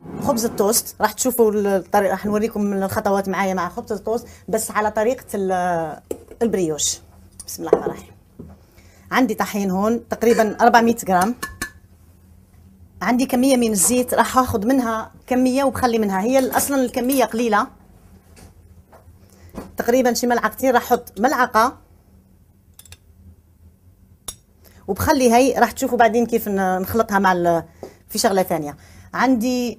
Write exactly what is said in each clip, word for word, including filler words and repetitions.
خبز التوست راح تشوفوا الطريقه، راح نوريكم الخطوات معايا مع خبز التوست بس على طريقه البريوش. بسم الله الرحمن الرحيم. عندي طحين هون تقريبا أربعمية جرام. عندي كميه من الزيت راح اخذ منها كميه وبخلي منها، هي اصلا الكميه قليله تقريبا شي ملعقتين، راح احط ملعقه وبخلي هي راح تشوفوا بعدين كيف نخلطها مع في شغله ثانيه. عندي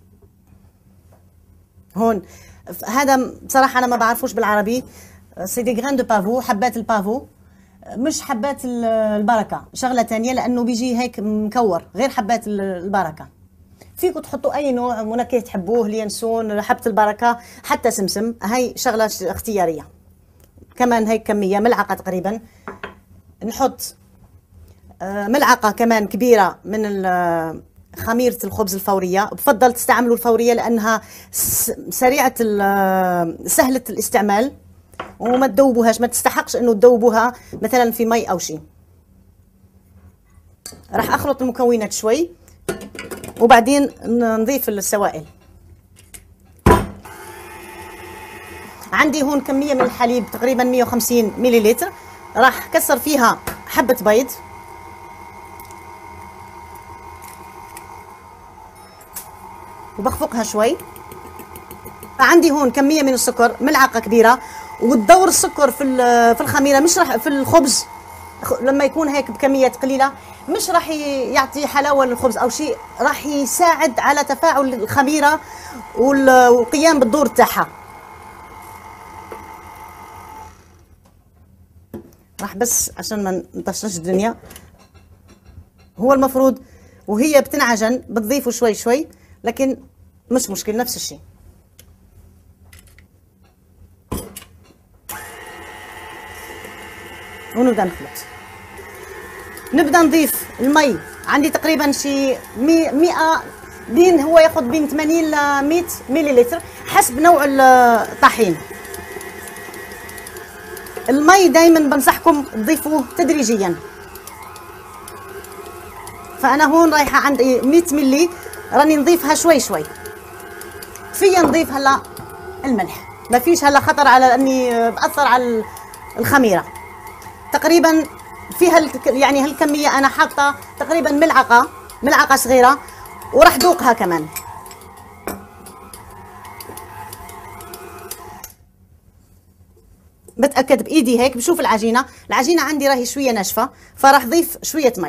هون هذا بصراحه انا ما بعرفوش بالعربي، سي دي غران دو بافو، حبات البافو، مش حبات البركه، شغله ثانيه لانه بيجي هيك مكور غير حبات البركه. فيكم تحطوا اي نوع منكه تحبوه، اليانسون، حبه البركه، حتى سمسم، هاي شغله اختياريه. كمان هيك كميه ملعقه تقريبا. نحط ملعقه كمان كبيره من خميره الخبز الفوريه، بفضل تستعملوا الفوريه لانها سريعه سهله الاستعمال وما تذوبوهاش، ما تستحقش انه تذوبوها مثلا في مي او شيء. راح اخلط المكونات شوي وبعدين نضيف السوائل. عندي هون كميه من الحليب تقريبا مية وخمسين مليلتر، راح كسر فيها حبه بيض وبخفقها شوي. عندي هون كميه من السكر ملعقه كبيره، وتدور السكر في في الخميره، مش راح في الخبز لما يكون هيك بكميات قليله مش راح يعطي حلاوه للخبز او شيء، راح يساعد على تفاعل الخميره والقيام بالدور تاعها. راح بس عشان ما نطشش الدنيا، هو المفروض وهي بتنعجن بتضيفوا شوي شوي، لكن مش مشكل نفس الشيء. ونبدا نخلط. نبدا نضيف المي، عندي تقريبا شي مئة بين هو ياخذ بين ثمانين ل مئة مليلتر حسب نوع الطحين. المي دائما بنصحكم تضيفوه تدريجيا، فانا هون رايحه عندي مئة ملي، راني نضيفها شوي شوي. فيا نضيف هلا الملح، ما فيش هلا خطر على اني باثر على الخميره. تقريبا في هال يعني هالكميه انا حاطه تقريبا ملعقه ملعقه صغيره، وراح ذوقها كمان. بتاكد بايدي هيك بشوف العجينه، العجينه عندي راهي شويه ناشفه، فراح ضيف شويه مي.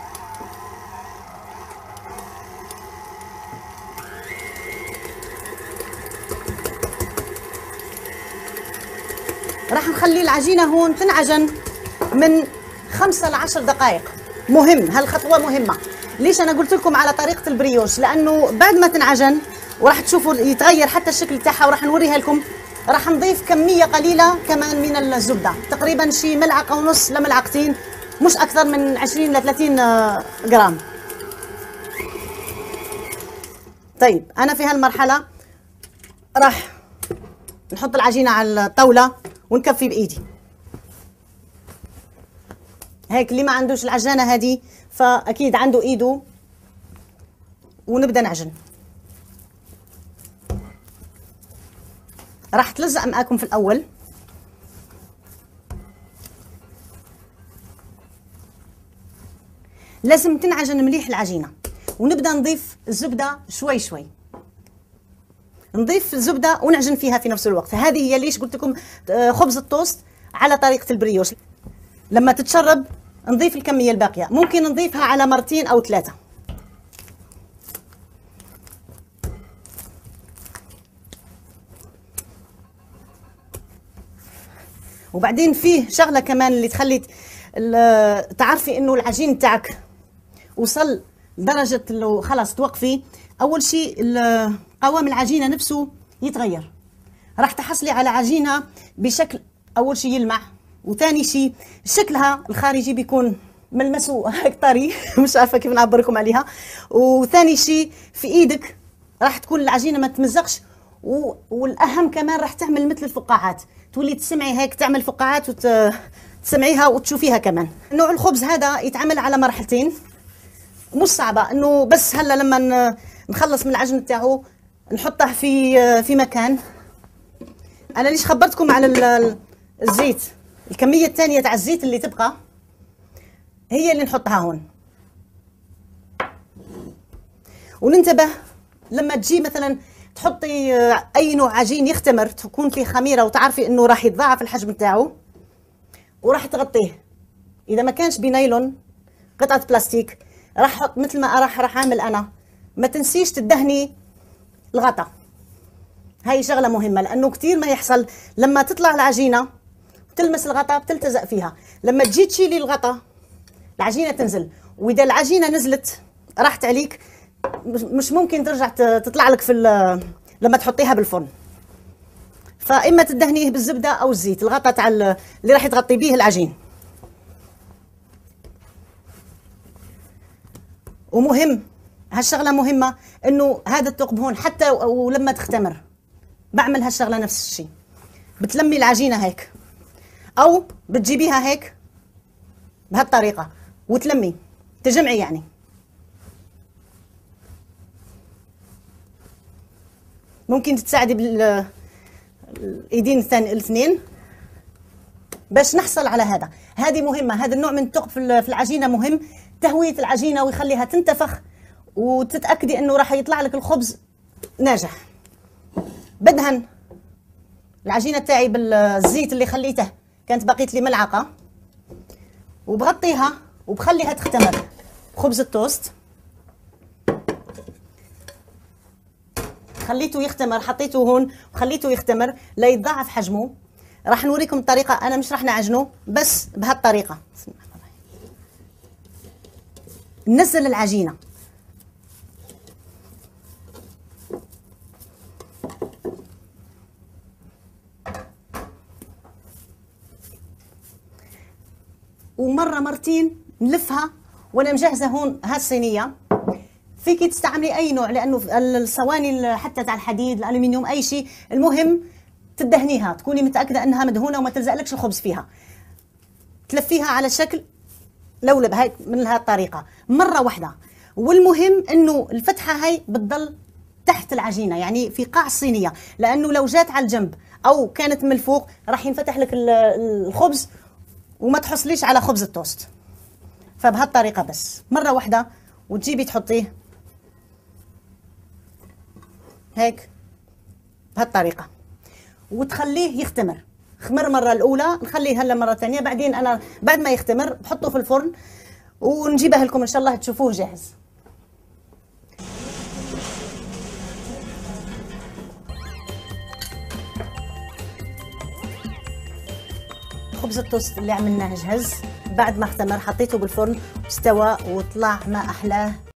راح نخلي العجينه هون تنعجن من خمسة لعشر دقائق. مهم، هالخطوه مهمه. ليش انا قلت لكم على طريقه البريوش؟ لانه بعد ما تنعجن وراح تشوفوا يتغير حتى الشكل تاعها، وراح نوريها لكم. راح نضيف كميه قليله كمان من الزبده، تقريبا شي ملعقه ونص لملعقتين، مش اكثر من عشرين ل ثلاثين جرام. طيب انا في هالمرحله راح نحط العجينه على الطاوله ونكفي بايدي هيك. اللي ما عندوش العجانه هذه فاكيد عنده ايده، ونبدا نعجن. راح تلزق معاكم في الاول، لازم تنعجن مليح العجينه. ونبدا نضيف الزبده شوي شوي، نضيف الزبده ونعجن فيها في نفس الوقت. هذه هي ليش قلت لكم خبز التوست على طريقه البريوش. لما تتشرب نضيف الكميه الباقيه، ممكن نضيفها على مرتين او ثلاثه. وبعدين فيه شغله كمان اللي تخلي تعرفي انه العجين تاعك وصل درجه لو خلاص توقفي. اول شيء قوام العجينه نفسه يتغير، راح تحصلي على عجينه بشكل اول شيء يلمع، وثاني شيء شكلها الخارجي بيكون ملمسه هيك طري مش عارفه كيف نعبركم عليها. وثاني شيء في ايدك راح تكون العجينه ما تمزقش، والاهم كمان راح تعمل مثل الفقاعات، تولي تسمعي هيك تعمل فقاعات وتسمعيها وتشوفيها كمان. نوع الخبز هذا يتعمل على مرحلتين، مش صعبه انه بس هلا لما نخلص من العجن تاعو، نحطه في في مكان. انا ليش خبرتكم على الزيت، الكميه الثانيه تاع الزيت اللي تبقى هي اللي نحطها هون. وننتبه لما تجي مثلا تحطي اي نوع عجين يختمر، تكون فيه خميره وتعرفي انه راح يتضاعف الحجم تاعو، وراح تغطيه. اذا ما كانش بنايلون قطعه بلاستيك راح احط مثل ما راح راح اعمل انا. ما تنسيش تدهني الغطا، هاي شغله مهمه، لانه كثير ما يحصل لما تطلع العجينه تلمس الغطا بتلتزق فيها. لما تجي تشيلي الغطا العجينه تنزل، واذا العجينه نزلت راحت عليك مش ممكن ترجع تطلع لك في لما تحطيها بالفرن. فاما تدهنيه بالزبده او الزيت الغطا تاع اللي راح تغطي به العجين. ومهم هالشغله مهمه، انه هذا الثقب هون حتى ولما تختمر بعمل هالشغله نفس الشيء. بتلمي العجينه هيك او بتجيبيها هيك بهالطريقه وتلمي تجمعي يعني. ممكن تتساعدي بالايدين الثاني الاثنين باش نحصل على هذا. هذه مهمه، هذا النوع من الثقب في العجينه مهم، تهويه العجينه ويخليها تنتفخ، وتتاكدي انه راح يطلع لك الخبز ناجح. بدهن العجينه تاعي بالزيت اللي خليته، كانت بقيت لي ملعقه، وبغطيها وبخليها تختمر خبز التوست. خليته يختمر، حطيته هون وخليته يختمر ليتضاعف حجمه. راح نوريكم الطريقه، انا مش راح نعجنه بس بهالطريقه. ننزل العجينه ومره مرتين نلفها. وانا مجهزه هون هالصينيه، فيكي تستعملي اي نوع، لانه الصواني حتى تاع الحديد الالومنيوم اي شيء، المهم تدهنيها تكوني متاكده انها مدهونه وما تلزقلكش الخبز فيها. تلفيها على شكل لولب هاي من هالطريقه مره واحده. والمهم انه الفتحه هاي بتضل تحت العجينه، يعني في قاع الصينيه، لانه لو جات على الجنب او كانت من الفوق راح ينفتح لك الخبز وما تحصليش على خبز التوست. فبهالطريقه بس مره واحده، وتجيبي تحطيه هيك بهالطريقه وتخليه يختمر. خمر مره الاولى، نخليه هلا مره ثانيه، بعدين انا بعد ما يختمر بحطه في الفرن ونجيبه لكم ان شاء الله تشوفوه جاهز. خبز التوست اللي عملناه جهز بعد ما اختمر، حطيته بالفرن واستوى وطلع ما احلاه